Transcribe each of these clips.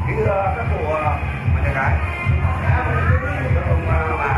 Kính thưa các cụ và nhà gái, các ông bà,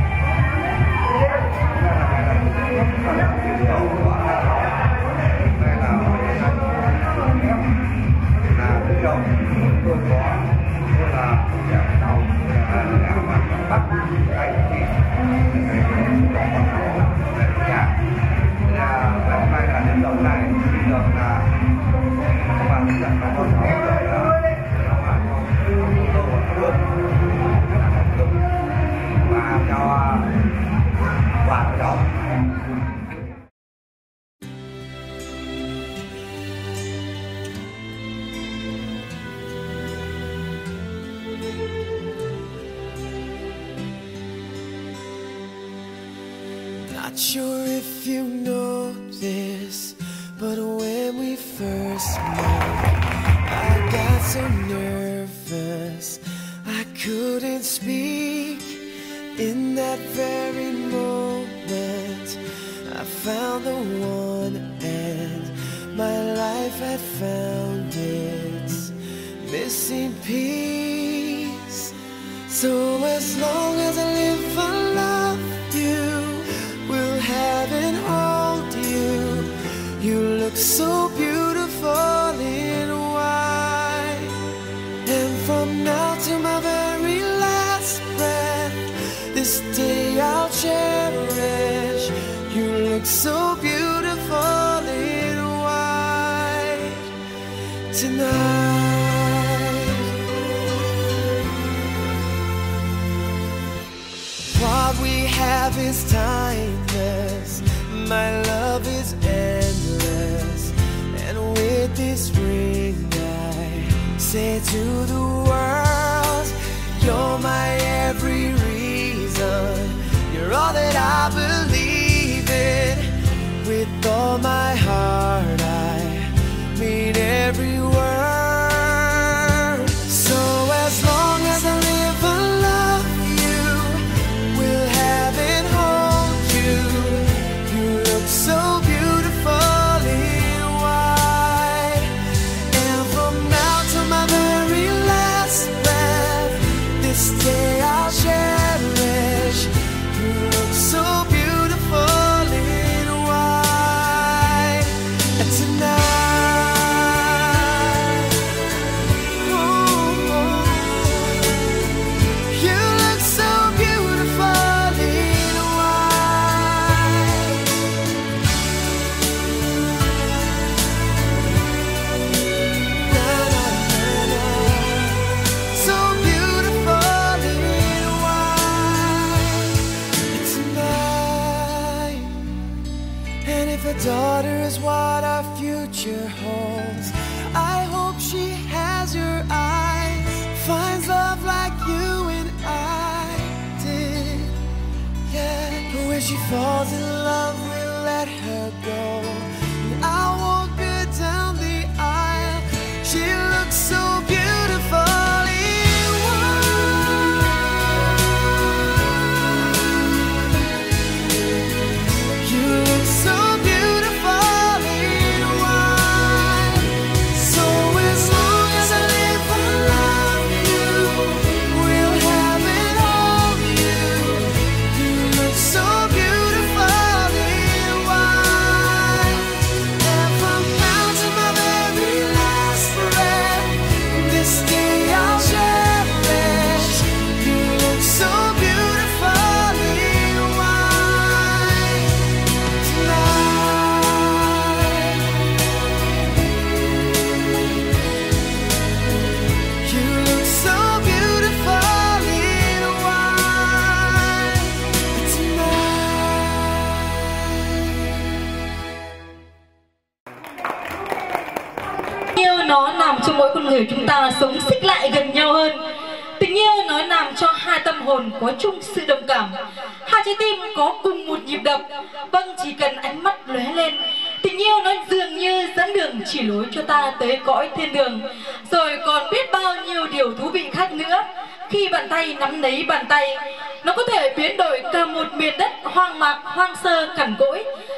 Not sure if you know this, but when we first met, I got so nervous I couldn't speak. In that very moment, I found the one, and my life had found its missing piece. So as long as I live, I love you, will have and hold you. You look so beautiful in white, and from now to my very last breath, this day I'll cherish. You look so beautiful in white tonight. What we have is timeless, my love is endless, and with this ring I say to the world, you're my every reason, you're all that I believe in. With all my heart I mean every word. So as long as I live, I love you, will have and hold you. You look so beautiful in white, and from now to my very last breath, this day I'll cherish. You look so beautiful in white tonight. Daughter is what our future holds. I hope she has your eyes, finds love like you and I did. Yeah, when she falls in love, we'll let her go, and I'll walk her down the aisle. She looks so beautiful. Nó làm cho mỗi con người chúng ta sống xích lại gần nhau hơn. Tình yêu nó làm cho hai tâm hồn có chung sự đồng cảm, hai trái tim có cùng một nhịp đập. Vâng, chỉ cần ánh mắt lóe lên, tình yêu nó dường như dẫn đường chỉ lối cho ta tới cõi thiên đường. Rồi còn biết bao nhiêu điều thú vị khác nữa. Khi bàn tay nắm lấy bàn tay, nó có thể biến đổi cả một miền đất hoang mạc, hoang sơ, cằn cỗi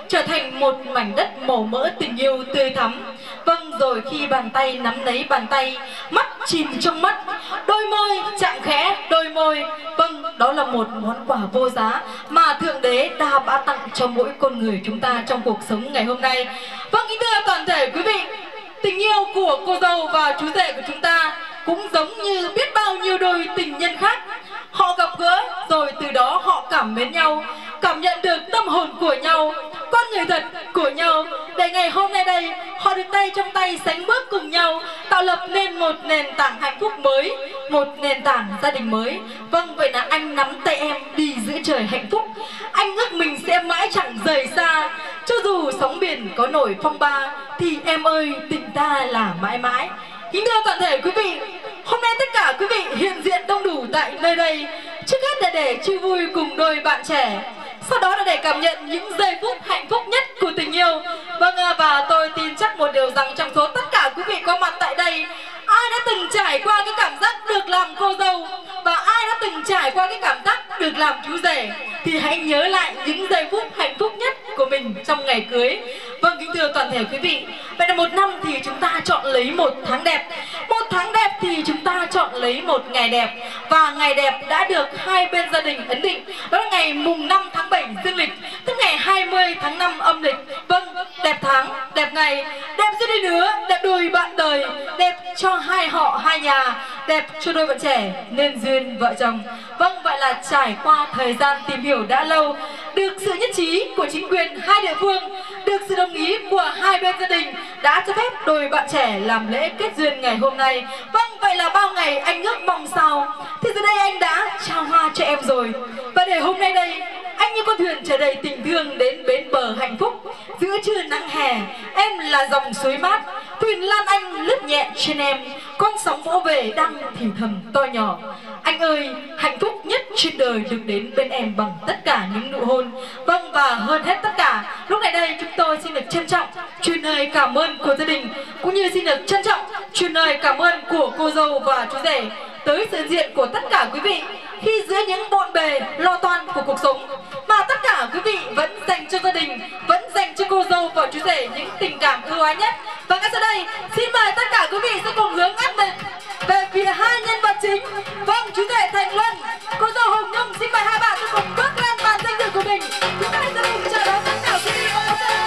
trở thành một mảnh đất màu mỡ tình yêu tươi thắm. Vâng, rồi khi bàn tay nắm lấy bàn tay, mắt chìm trong mắt, đôi môi chạm khẽ đôi môi. Vâng, đó là một món quà vô giá mà Thượng Đế đã ban tặng cho mỗi con người chúng ta trong cuộc sống ngày hôm nay. Vâng, kính thưa toàn thể quý vị, tình yêu của cô dâu và chú rể của chúng ta cũng giống như biết bao nhiêu đôi tình nhân khác. Họ gặp gỡ rồi từ đó họ cảm mến nhau, cảm nhận được tâm hồn của nhau, con người thật của nhau, để ngày hôm nay đây họ được tay trong tay sánh bước cùng nhau, tạo lập nên một nền tảng hạnh phúc mới, một nền tảng gia đình mới. Vâng, vậy là anh nắm tay em đi giữa trời hạnh phúc, anh ước mình sẽ mãi chẳng rời xa, cho dù sóng biển có nổi phong ba thì em ơi tình ta là mãi mãi. Kính thưa toàn thể quý vị, hôm nay tất cả quý vị hiện diện đông đủ tại nơi đây, trước hết là để chia vui cùng đôi bạn trẻ, sau đó là để cảm nhận những giây phút hạnh phúc nhất của tình yêu. Vâng, và tôi tin chắc một điều rằng trong số tất cả quý vị có mặt tại đây, ai đã từng trải qua cái cảm giác được làm cô dâu và ai đã từng trải qua cái cảm giác được làm chú rể thì hãy nhớ lại những giây phút hạnh phúc nhất của mình trong ngày cưới. Vâng, kính thưa toàn thể quý vị, vậy là một năm thì chúng ta chọn lấy một tháng đẹp, một tháng đẹp thì chúng ta chọn lấy một ngày đẹp, và ngày đẹp đã được hai bên gia đình ấn định, đó là ngày mùng 5 tháng 7 dương lịch, tức ngày 20 tháng 5 âm lịch. Vâng, đẹp tháng, đẹp ngày, đẹp cho đôi lứa, đẹp đôi bạn đời, đẹp cho hai họ hai nhà, đẹp cho đôi bạn trẻ nên duyên vợ chồng. Vâng, vậy là trải qua thời gian tìm hiểu đã lâu, được sự nhất trí của chính quyền hai địa phương, được sự đồng ý của hai bên gia đình đã cho phép đôi bạn trẻ làm lễ kết duyên ngày hôm nay. Vâng, vậy là bao ngày anh ước mong sao thì giờ đây anh đã trao hoa cho em rồi, và để hôm nay đây anh như con thuyền chở đầy tình thương đến bến bờ hạnh phúc. Giữa trưa nắng hè, em là dòng suối mát, thuyền lan anh lướt nhẹ trên em, con sóng vỗ về đang thì thầm to nhỏ. Anh ơi, hạnh phúc nhất trên đời được đến bên em bằng tất cả những nụ hôn. Vâng, và hơn hết tất cả, lúc này đây chúng tôi xin được trân trọng truyền lời cảm ơn của gia đình, cũng như xin được trân trọng truyền lời cảm ơn của cô dâu và chú rể tới sự hiện diện của tất cả quý vị khi giữa những bộn bề lo toan của cuộc sống mà tất cả quý vị vẫn dành cho gia đình, vẫn dành cho cô dâu và chú rể những tình cảm ưu ái nhất. Và ngay sau đây xin mời tất cả quý vị sẽ cùng hướng ánh mắt về phía hai nhân vật chính. Vâng, chú rể Thành Luân, cô dâu Hồng Nhung, xin mời hai bạn sẽ cùng bước lên màn danh dự của mình. Chúng ta sẽ cùng chào đón tất cả quý vị.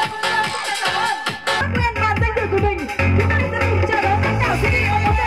Bước lên màn danh dự của mình. Chúng ta sẽ cùng chào đón tất cả quý vị.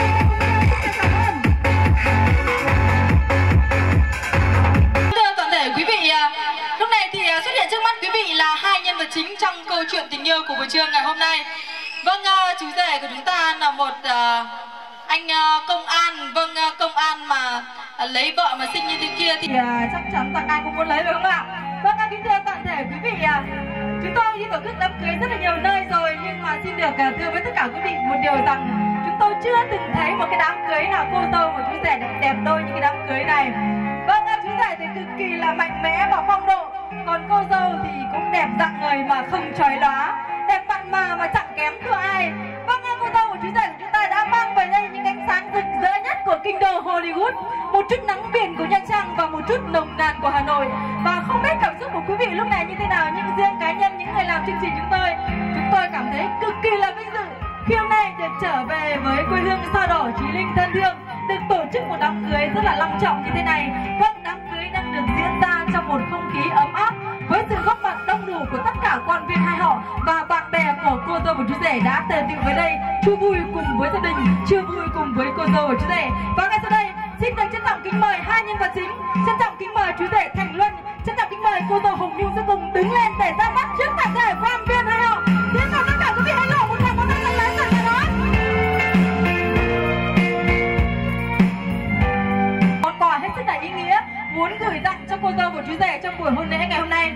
Thưa toàn thể quý vị, lúc này thì xuất hiện trước mắt quý vị là hai nhân vật chính trong câu chuyện tình yêu của buổi trưa ngày hôm nay. Vâng, chú rể của chúng ta là một anh công an. Vâng, công an mà lấy vợ mà xinh như thế kia thì chắc chắn rằng ai cũng muốn lấy, phải không ạ? Vâng, kính thưa toàn thể quý vị, chúng tôi đi tổ chức đám cưới rất là nhiều nơi rồi, nhưng mà xin được thưa với tất cả quý vị một điều rằng chúng tôi chưa từng thấy một cái đám cưới nào cô dâu và chú rể đẹp đôi như cái đám cưới này. Vâng, chú rể thì cực kỳ là mạnh mẽ và phong độ, còn cô dâu thì cũng đẹp dạng người mà không chói lóa, đẹp mặn mà chẳng kém thua ai. Vâng, cô dâu của chú rể của chúng ta đã mang về đây những ánh sáng rực rỡ nhất của kinh đô Hollywood, một chút nắng biển của Nha Trang và một chút nồng nàn của Hà Nội. Và không biết cảm xúc của quý vị lúc này như thế nào, nhưng riêng cá nhân những người làm chương trình chúng tôi cảm thấy cực kỳ là vinh dự khi hôm nay được trở về với quê hương sao đỏ Chí Linh thân thương, được tổ chức một đám cưới rất là long trọng như thế này. Vâng, đám cưới đang được diễn ra trong một không khí ấm áp với sự góp mặt đông đủ của tất cả quan viên hai họ và bạn bè của cô dâu và chú rể đã tề tựu với đây, chia vui cùng với gia đình, chia vui cùng với cô dâu và chú rể. Và ngay sau đây xin được trân trọng kính mời hai nhân vật chính, trân trọng kính mời chú rể Thành Luân, trân trọng kính mời cô dâu Hồng Nhung sẽ cùng đứng lên để ra mắt trước toàn thể quan viên hai họ. Xin mời tất cả quý vị hãy lộ một tràng pháo tay thật lớn cho đó. Món quà hết sức là ý nghĩa muốn gửi tặng cho cô dâu và chú rể trong buổi hôn lễ ngày hôm nay.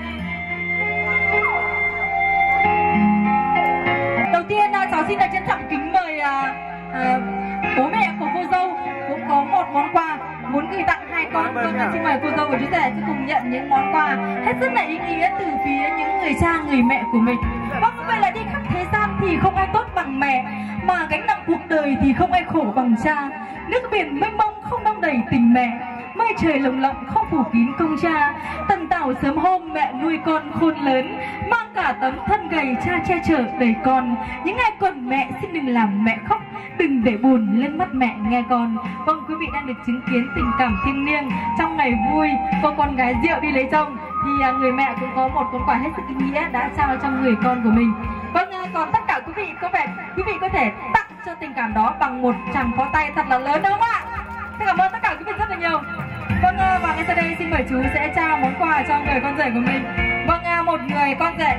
Đầu tiên cháu xin được trân trọng kính mời bố mẹ của cô dâu cũng có một món quà muốn gửi tặng hai con. Xin mời cô dâu và chú rể sẽ cùng nhận những món quà hết sức là ý nghĩa từ phía những người cha người mẹ của mình. Vâng, vậy là đi khắp thế gian thì không ai tốt bằng mẹ, mà gánh nặng cuộc đời thì không ai khổ bằng cha. Nước biển mênh mông không đong đầy tình mẹ, mây trời lồng lộng không phủ kín công cha. Tần tảo sớm hôm mẹ nuôi con khôn lớn, mang cả tấm thân gầy cha che chở đầy con. Những ai còn mẹ xin đừng làm mẹ khóc, đừng để buồn lên mắt mẹ nghe con. Vâng, quý vị đang được chứng kiến tình cảm thiêng liêng trong ngày vui cô con gái rượu đi lấy chồng, thì người mẹ cũng có một món quà hết sức ý nghĩa đã trao cho người con của mình. Vâng, còn tất cả quý vị có thể tặng cho tình cảm đó bằng một tràng pháo tay thật là lớn, đúng không ạ? Xin cảm ơn tất cả quý vị rất là nhiều. Vâng, và ngay sau đây xin mời chú sẽ trao món quà cho người con rể của mình. Vâng, một người con rể.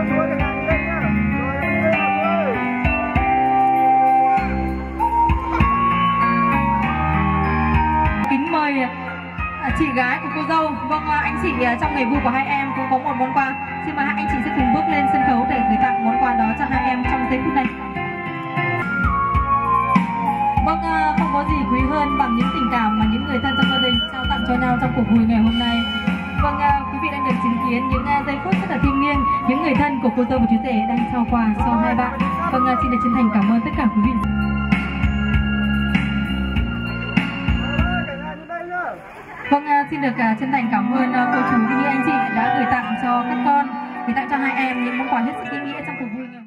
Kính mời chị gái của cô dâu. Vâng, anh chị trong ngày vui của hai em cũng có một món quà. Xin mời hai anh chị sẽ cùng bước lên sân khấu để gửi tặng món quà đó cho hai em trong giây phút này. Vâng, không có gì quý hơn bằng những tình cảm mà những người thân trong gia đình trao tặng cho nhau trong cuộc vui ngày hôm nay. Vâng, quý vị đang được chứng kiến những giây phút rất là thiêng liêng, những người thân của cô dâu và chú rể đang trao quà cho hai bạn. Vâng, xin được chân thành cảm ơn tất cả quý vị. Vâng, xin được chân thành cảm ơn cô chú cũng như anh chị đã gửi tặng cho các con, gửi tặng cho hai em những món quà hết sức ý nghĩa trong cuộc vui ngày.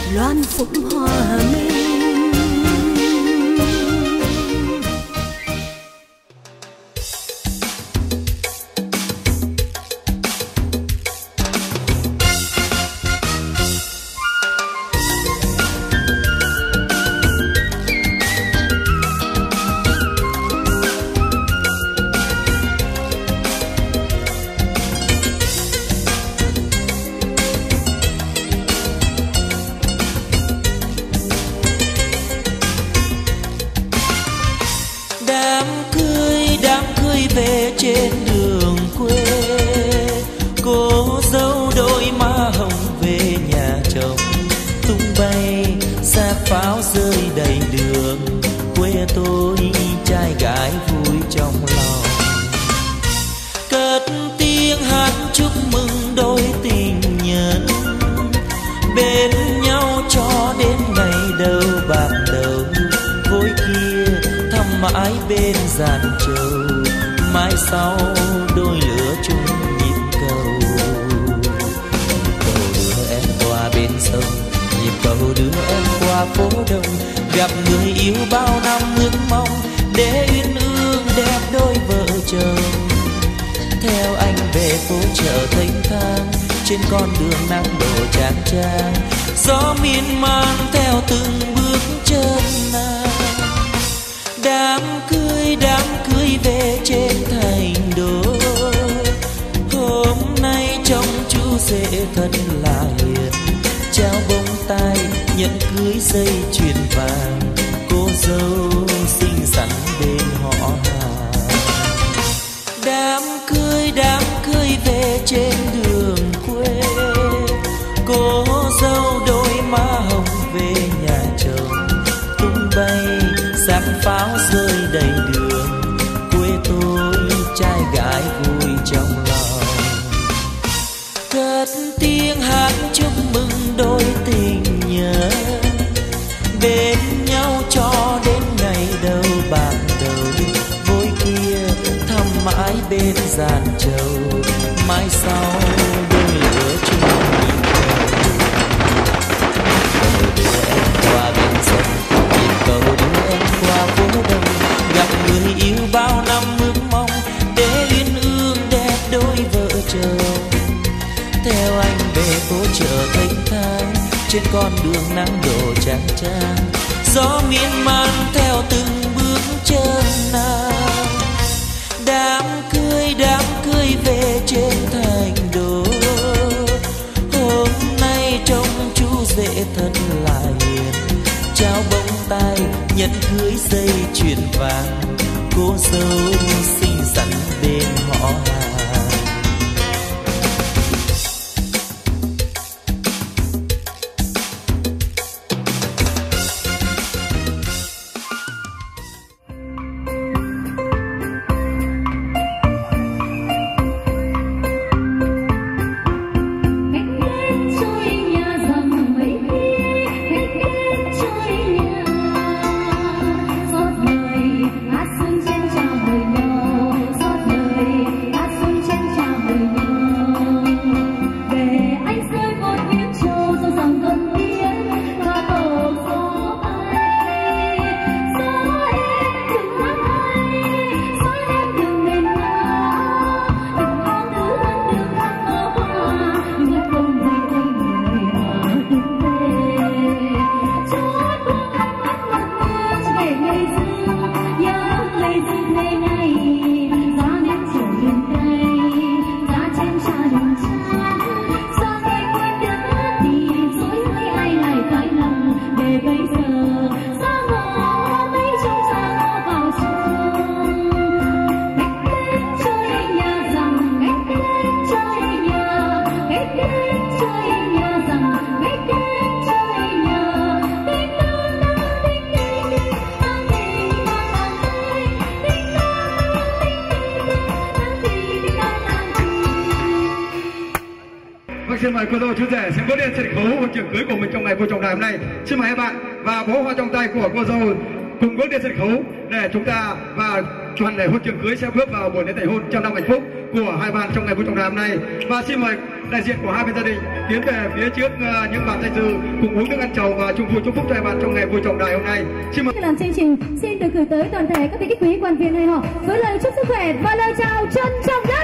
loan phụng hòa minh. Đám cưới về trên đường quê, cô dâu đôi má hồng về nhà chồng, tung bay xác pháo rơi đầy đường, quê tôi trai gái vui trong lòng. Cất tiếng hát chúc mừng đôi tình nhân, bên nhau cho đến ngày đầu bạc đầu, vối kia thăm mãi bên giàn trầu, mai sau đôi lứa chung nhịp cầu. Cầu đưa em qua bên sông, nhịp cầu đưa em qua phố đông, gặp người yêu bao năm ước mong để uyên ương đẹp đôi vợ chồng. Theo anh về phố chợ thênh thang, trên con đường nắng đổ chang chang, gió miên man theo từng bước chân nàng. Đám cưới về trên thành đô, hôm nay trông chú rể thật là hiền, trao bông tai nhận cưới dây chuyền vàng, cô dâu xinh xắn bên họ hàng. Đám cưới về trên đường quê, cô dâu đôi má hồng về nhà chồng, tung bay xác pháo rơi đầy đường, quê tôi trai gái vui trong lòng. Cất tiếng hát chúc mừng đôi tình nhân, bên nhau cho đến ngày đầu bạc đầu, vối kia thăm mãi bên giàn trầu, mai sau đôi lứa chung nhịp cầu. Cầu đưa em qua bên sông, nhịp cầu đưa em qua phố đông, gặp người yêu bao năm ước mong để uyên ương đẹp đôi vợ chồng. Theo anh về phố chợ thênh thang, trên con đường nắng đổ chang chang, gió miên man theo từng bước chân nàng. Đám cưới về trên thành đô, hôm nay trông chú rể thật là hiền, trao bông tai nhận cưới dây chuyền vàng, cô dâu xinh xắn bên họ hàng. Xin mời cô dâu chú rể sẽ bước lên sân khấu hôn trường cưới của mình trong ngày vô trọng đại hôm nay. Xin mời các bạn và bó hoa trong tay của cô dâu cùng bước lên sân khấu để chúng ta và toàn thể hôn trường cưới sẽ bước vào buổi lễ tẩy hôn trăm năm hạnh phúc. của hai bạn trong ngày vui trọng đại hôm nay. Và xin mời đại diện của hai bên gia đình tiến về phía trước những bạn danh dự cùng uống nước ăn chầu và chung vui chúc phúc cho hai bạn trong ngày vui trọng đại hôm nay. Xin mời. Làm chương trình xin được gửi tới toàn thể các vị khách quý quan viên hay họ với lời chúc sức khỏe và lời chào trân trọng nhất.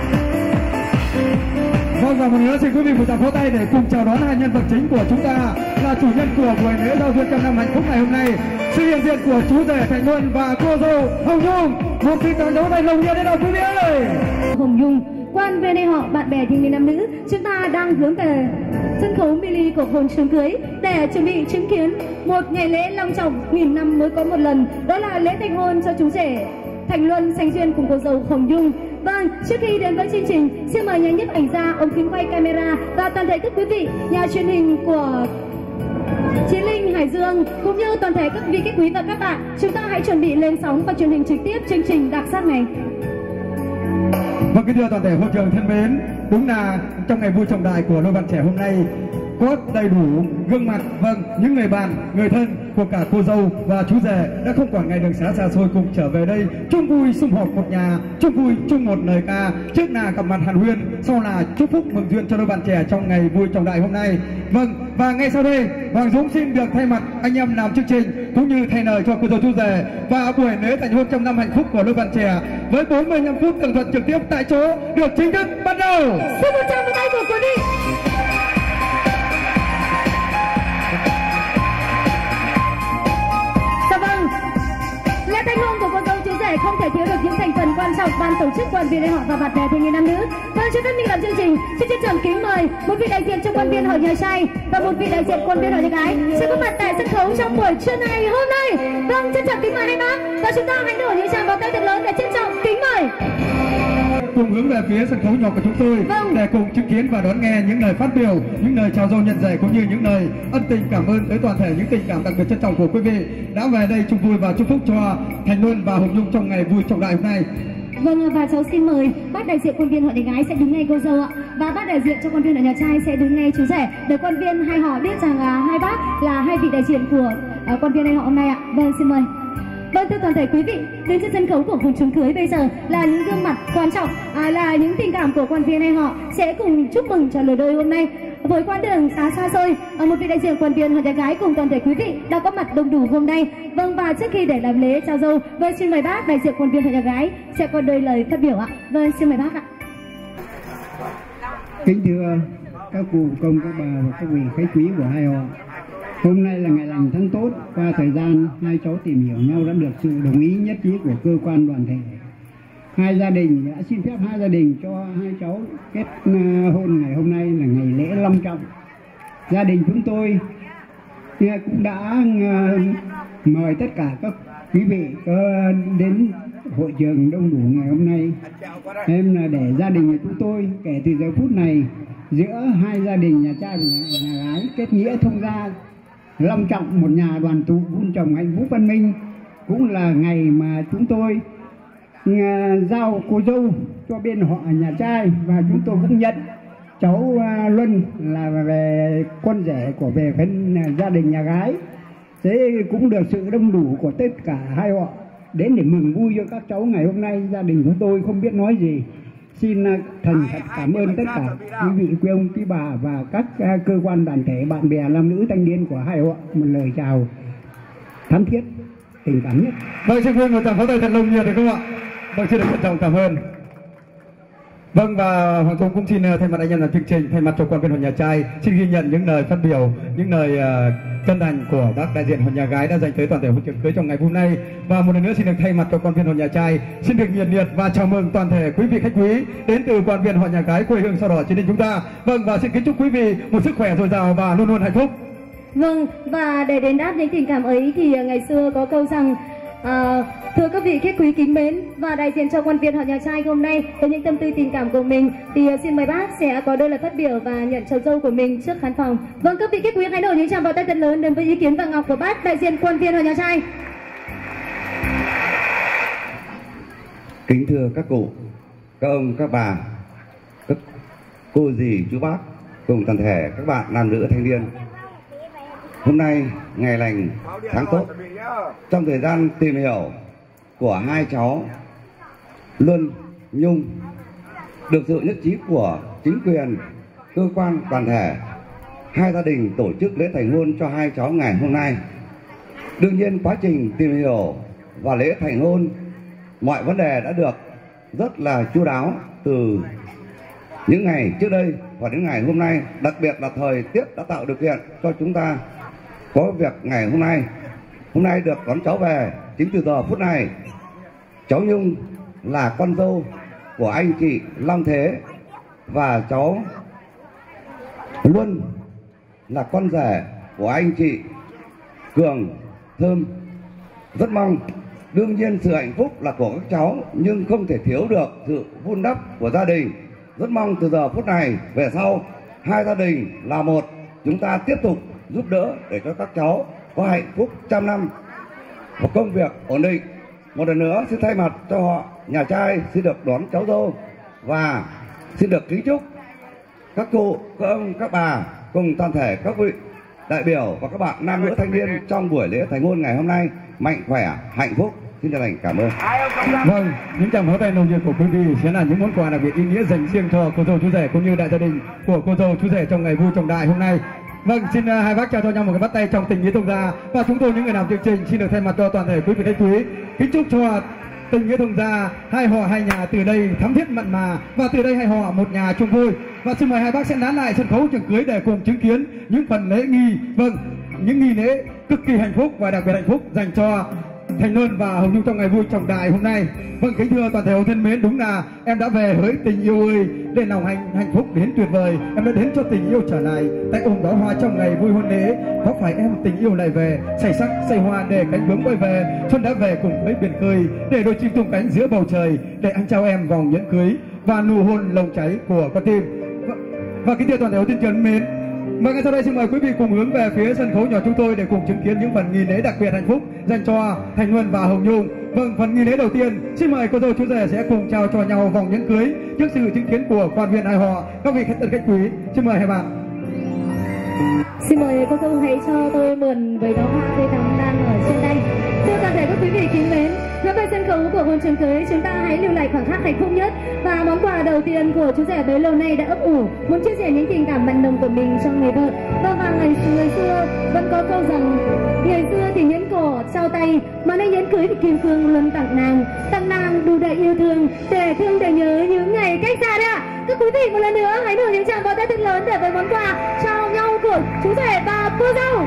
Vâng, và một nữa xin quý vị một tràng pháo tay để cùng chào đón hai nhân vật chính của chúng ta là chủ nhân của buổi lễ giao duyên trăm năm hạnh phúc ngày hôm nay, sự hiện diện của chú rể Thành Luân và cô dâu Hồng Nhung. Một sự tràng đấu tay lồng nhiệt đến đâu quý vị ơi. Hồng Nhung, quan viên họ, bạn bè thanh niên nam nữ, chúng ta đang hướng về sân khấu mini của hôn trường cưới để chuẩn bị chứng kiến một ngày lễ long trọng nghìn năm mới có một lần, đó là lễ thành hôn cho chú rể Thành Luân sánh duyên cùng cô dâu Hồng Nhung. Vâng, trước khi đến với chương trình, xin mời nhà nhiếp ảnh gia, ống kính quay camera và toàn thể các quý vị nhà truyền hình của Chiến Linh Hải Dương cũng như toàn thể các vị khách quý và các bạn, chúng ta hãy chuẩn bị lên sóng và truyền hình trực tiếp chương trình đặc sắc này. Vâng, kính thưa toàn thể hội trường thân mến, đúng là trong ngày vui trọng đại của đôi bạn trẻ hôm nay có đầy đủ gương mặt, vâng, những người bạn, người thân của cả cô dâu và chú rể đã không quản ngày đường xa xôi cùng trở về đây chung vui sum họp một nhà, chung vui chung một lời ca, trước là gặp mặt hàn huyên, sau là chúc phúc mừng duyên cho đôi bạn trẻ trong ngày vui trọng đại hôm nay. Vâng, và ngay sau đây Hoàng Dũng xin được thay mặt anh em làm chương trình cũng như thay lời cho cô dâu chú rể và buổi lễ thành hôn trăm năm hạnh phúc của đôi bạn trẻ với 45 phút tường thuật trực tiếp tại chỗ được chính thức bắt đầu. Xin một tràng tay của quý vị. Lễ thành hôn của cô dâu chú rể không thể thiếu được những thành phần quan trọng ban tổ chức, quan viên họ và bạn bè thanh niên nam nữ. Vâng, trước khi mình làm chương trình, xin trân trọng kính mời một vị đại diện cho quan viên họ nhà trai và một vị đại diện quan viên họ nhà gái sẽ có mặt tại sân khấu trong buổi trưa này hôm nay. Vâng, trân trọng kính mời hai bác và chúng ta hãy đổ những tràng vào tay thật lớn để trân trọng kính mời. Cùng hướng về phía sân khấu nhỏ của chúng tôi để cùng chứng kiến và đón nghe những lời phát biểu, những lời chào dâu nhận rể cũng như những lời ân tình cảm ơn tới toàn thể những tình cảm đặc biệt trân trọng của quý vị đã về đây chung vui và chúc phúc cho Thành Luân và Hồng Nhung trong ngày vui trọng đại hôm nay. Vâng, và cháu xin mời bác đại diện quan viên họ nhà gái sẽ đứng ngay cô dâu ạ, và bác đại diện cho quan viên họ nhà trai sẽ đứng ngay chú rể để quan viên hai họ biết rằng hai bác là hai vị đại diện của quan viên hai họ hôm nay ạ. Vâng, xin mời. Vâng, thưa toàn thể quý vị, đến trên sân khấu của hôn trường cưới bây giờ là những gương mặt quan trọng, là những tình cảm của quan viên hai họ sẽ cùng chúc mừng cho lời đôi hôm nay với quãng đường xa xôi. Một vị đại diện quan viên họ nhà gái cùng toàn thể quý vị đã có mặt đông đủ hôm nay. Vâng, và trước khi để làm lễ trao dâu, vâng, xin mời bác đại diện quan viên họ nhà gái sẽ có đôi lời phát biểu ạ. Vâng, xin mời bác ạ. Kính thưa các cụ công, các bà và các vị khách quý của hai họ, hôm nay là ngày lành tháng tốt. Qua thời gian hai cháu tìm hiểu nhau đã được sự đồng ý nhất trí của cơ quan đoàn thể. Hai gia đình đã xin phép hai gia đình cho hai cháu kết hôn ngày hôm nay là ngày lễ long trọng. Gia đình chúng tôi cũng đã mời tất cả các quý vị đến hội trường đông đủ ngày hôm nay. Em là để gia đình chúng tôi kể từ giờ phút này giữa hai gia đình nhà trai và nhà gái kết nghĩa thông gia long trọng một nhà đoàn tụ vun trồng hạnh phúc văn minh, cũng là ngày mà chúng tôi giao cô dâu cho bên họ nhà trai, và chúng tôi cũng nhận cháu Luân là về con rể của về bên gia đình nhà gái. Thế cũng được sự đông đủ của tất cả hai họ đến để mừng vui cho các cháu ngày hôm nay. Gia đình chúng tôi không biết nói gì, xin thành thật cảm ơn tất cả quý vị, quý ông, quý bà và các cơ quan đoàn thể, bạn bè nam nữ thanh niên của hai họ một lời chào thắm thiết, tình cảm nhất. Vâng, xin mời một tràng pháo tay thật lồng nhiệt được không ạ? Vâng, xin được trân trọng cảm ơn. Vâng, và Hoàng Dũng cũng xin thay mặt anh em làm chương trình, thay mặt cho quan viên hội nhà trai xin ghi nhận những lời phát biểu, những lời chân thành của bác đại diện hội nhà gái đã dành tới toàn thể hội trường cưới trong ngày hôm nay. Và một lần nữa xin được thay mặt cho quan viên hội nhà trai xin được nhiệt liệt và chào mừng toàn thể quý vị khách quý đến từ quan viên hội nhà gái quê hương sao đỏ Chiến Linh chúng ta. Vâng, và xin kính chúc quý vị một sức khỏe dồi dào và luôn luôn hạnh phúc. Vâng, và để đền đáp những tình cảm ấy thì ngày xưa có câu rằng thưa các vị khách quý kính mến, và đại diện cho quan viên họ nhà trai hôm nay với những tâm tư tình cảm của mình thì xin mời bác sẽ có đôi lời phát biểu và nhận cháu dâu của mình trước khán phòng. Vâng, các vị khách quý hãy đổ những tràng pháo tay thật lớn đến với ý kiến vàng ngọc của bác đại diện quan viên họ nhà trai. Kính thưa các cụ, các ông, các bà, các cô dì, chú bác cùng toàn thể các bạn nam nữ thanh niên, hôm nay ngày lành tháng tốt. Trong thời gian tìm hiểu của hai cháu Luân, Nhung được sự nhất trí của chính quyền, cơ quan, đoàn thể, hai gia đình tổ chức lễ thành hôn cho hai cháu ngày hôm nay. Đương nhiên quá trình tìm hiểu và lễ thành hôn, mọi vấn đề đã được rất là chu đáo từ những ngày trước đây và đến ngày hôm nay. Đặc biệt là thời tiết đã tạo điều kiện cho chúng ta có việc ngày hôm nay. Hôm nay được đón cháu về, chính từ giờ phút này cháu Nhung là con dâu của anh chị Long Thế và cháu Luân là con rể của anh chị Cường Thơm. Rất mong, đương nhiên sự hạnh phúc là của các cháu nhưng không thể thiếu được sự vun đắp của gia đình. Rất mong từ giờ phút này về sau hai gia đình là một, chúng ta tiếp tục giúp đỡ để cho các cháu có hạnh phúc trăm năm và công việc ổn định. Một lần nữa xin thay mặt cho họ nhà trai xin được đón cháu dâu và xin được kính chúc các cụ, các ông, các bà cùng toàn thể các vị đại biểu và các bạn nam nữ thanh niên trong buổi lễ thành hôn ngày hôm nay mạnh khỏe, hạnh phúc. Xin chân thành cảm ơn. Vâng, những tràng pháo tay nồng nhiệt của quý vị sẽ là những món quà đặc biệt ý nghĩa dành riêng cho cô dâu chú rể cũng như đại gia đình của cô dâu chú rể trong ngày vui trọng đại hôm nay. Vâng, xin hai bác trao cho nhau một cái bắt tay trong tình nghĩa thông gia và chúng tôi những người làm chương trình xin được thay mặt cho toàn thể quý vị khách quý kính chúc cho tình nghĩa thông gia, hai họ hai nhà từ đây thắm thiết mặn mà và từ đây hai họ một nhà chung vui. Và xin mời hai bác sẽ nán lại sân khấu trường cưới để cùng chứng kiến những phần lễ nghi, vâng, những nghi lễ cực kỳ hạnh phúc và đặc biệt hạnh phúc dành cho Thành Luân và Hồng Nhung trong ngày vui trọng đại hôm nay. Vâng, kính thưa toàn thể hậu thân mến, đúng là em đã về với tình yêu ơi, để lòng hạnh phúc đến tuyệt vời. Em đã đến cho tình yêu trở lại, tay ôm đóa hoa trong ngày vui hôn lễ. Có phải em tình yêu lại về, say sắc say hoa để cánh bướm quay về. Xuân đã về cùng với biển khơi, để đôi chim tung cánh giữa bầu trời. Để anh trao em vòng nhẫn cưới và nụ hôn lồng cháy của con tim. Và kính thưa toàn thể hậu thân trần mến, và ngay sau đây xin mời quý vị cùng hướng về phía sân khấu nhỏ chúng tôi để cùng chứng kiến những phần nghi lễ đặc biệt hạnh phúc dành cho Thành Luân và Hồng Nhung. Vâng, phần nghi lễ đầu tiên xin mời cô dâu chú rể sẽ cùng trao cho nhau vòng nhẫn cưới trước sự chứng kiến của quan viên hai họ, các vị khách quý. Xin mời hai bạn. Xin mời cô dâu hãy cho tôi mượn với đó hoa tươi thắm đang ở trên đây. Thưa toàn thể các quý vị kính mến, hướng về sân khấu của hôn trường cưới, chúng ta hãy lưu lại khoảnh khắc hạnh phúc nhất và món quà đầu tiên của chú rể bấy lâu nay đã ấp ủ muốn chia sẻ những tình cảm mặn nồng của mình cho người vợ. Và người xưa vẫn có câu rằng ngày xưa thì nhẫn cổ trao tay, mà nay nhẫn cưới thì kim cương luôn tặng nàng đủ đầy yêu thương để thương để nhớ những ngày cách xa đấy ạ. Các quý vị một lần nữa hãy nổi những tràng pháo tay thật lớn để với món quà trao nhau của chú rể và cô dâu.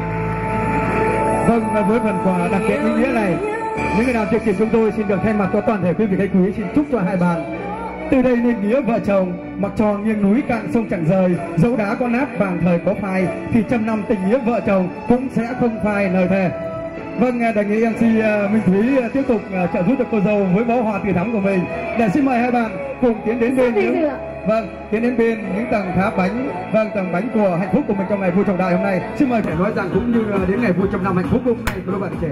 Vâng, và với phần quà đặc biệt ý nghĩa này, những người làm chương trình chúng tôi xin được thay mặt cho toàn thể quý vị khách quý xin chúc cho hai bạn từ đây nên nghĩa vợ chồng, mặc tròn nghiêng núi cạn sông chẳng rời, dẫu đá có nát vàng thời có phai thì trăm năm tình nghĩa vợ chồng cũng sẽ không phai lời thề. Vâng, đề nghị MC Minh Thúy tiếp tục trợ giúp cho cô dâu với bó hoa tươi thắm của mình để xin mời hai bạn cùng tiến đến bên những tiến đến bên những tầng tháp bánh, tầng bánh của hạnh phúc của mình trong ngày vui trọng đại hôm nay. Xin mời để nói rằng cũng như đến ngày vui trăm năm hạnh phúc hôm nay của các bạn trẻ.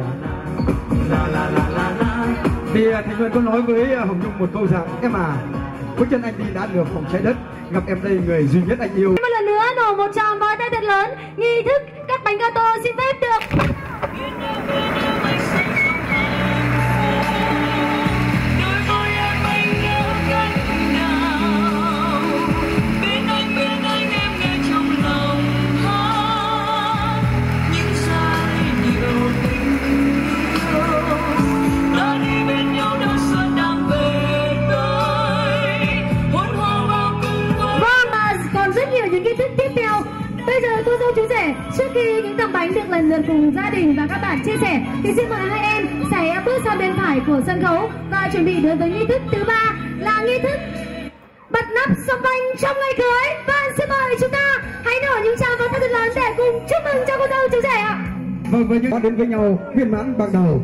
Thì Thành Luân có nói với Hồng Nhung một câu rằng em à, bước chân anh đi đã được phòng trái đất, gặp em đây người duy nhất anh yêu. Một lần nữa nổ một tràng pháo tay thật lớn, nghi thức cắt bánh gato xin phép được. Bây giờ cô dâu chú rể, trước khi những tấm bánh được lần lượt cùng gia đình và các bạn chia sẻ thì xin mời hai em sẽ bước sang bên phải của sân khấu và chuẩn bị đối với nghi thức thứ ba là nghi thức bật nắp sâm banh trong ngày cưới. Và xin mời chúng ta hãy nổi những tràng pháo tay thật lớn để cùng chúc mừng cho cô dâu chú rể ạ. Vâng, với những đến với nhau viên mãn ban đầu.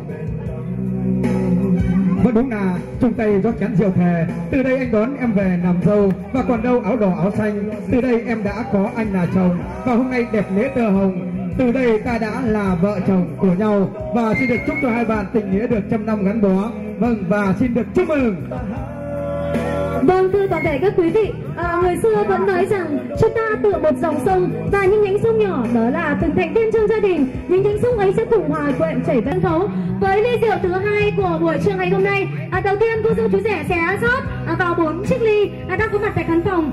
Vẫn đúng là chung tay rót chén rượu thề. Từ đây anh đón em về làm dâu, và còn đâu áo đỏ áo xanh. Từ đây em đã có anh là chồng, và hôm nay đẹp lễ tơ hồng. Từ đây ta đã là vợ chồng của nhau, và xin được chúc cho hai bạn tình nghĩa được trăm năm gắn bó. Vâng, và xin được chúc mừng. Vâng, thưa toàn thể các quý vị, người xưa vẫn nói rằng chúng ta tựa một dòng sông và những nhánh sông nhỏ đó là từng thành viên trong gia đình. Những nhánh sông ấy sẽ cùng hòa quyện chảy vào sân khấu. Với ly rượu thứ hai của buổi trưa ngày hôm nay, đầu tiên cô dâu chú rể sẽ rót vào 4 chiếc ly đang có mặt tại khán phòng